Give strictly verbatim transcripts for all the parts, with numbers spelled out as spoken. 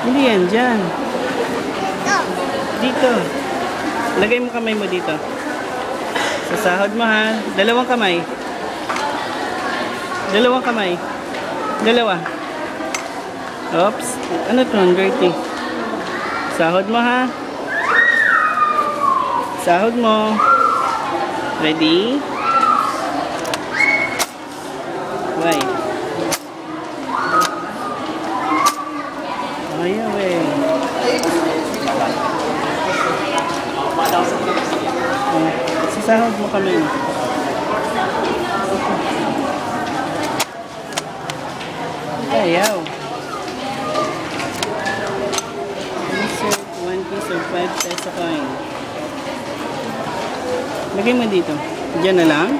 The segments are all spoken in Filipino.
Hindi yan, dyan. Ito. Dito. Lagay mo kamay mo dito. Sa sahod mo ha. Dalawang kamay. Dalawang kamay. Dalawa. Oops. Ano to? Dirty. Sahod mo ha. Sahod mo. Ready? Why? Ayaw eh. Oh, sasahod mo kami. Ayaw. Insert one piece of five peso coin. Lagay mo dito. Diyan na lang.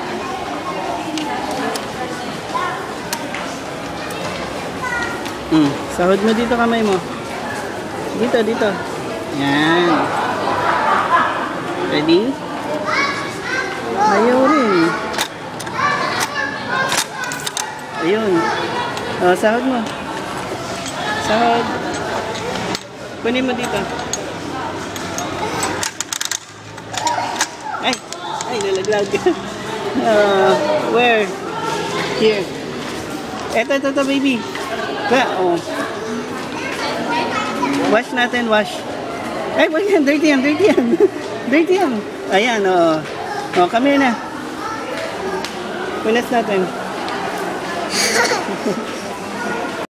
Hmm. Sahod mo dito kamay mo. Dito, dito. Yan. Ready? Ayaw rin. Ayun. Oh, sahod mo. Sahod. Kunin mo dito. Ay! Ay, nalaglag. uh, where? Here. Eto, eto, eto, baby. Ba, oh. Wash natin, wash. Ay, wag yan. Dirty yan, dirty yan. Dirty yan. Ayan, oh. Oh, come here na. Punas natin.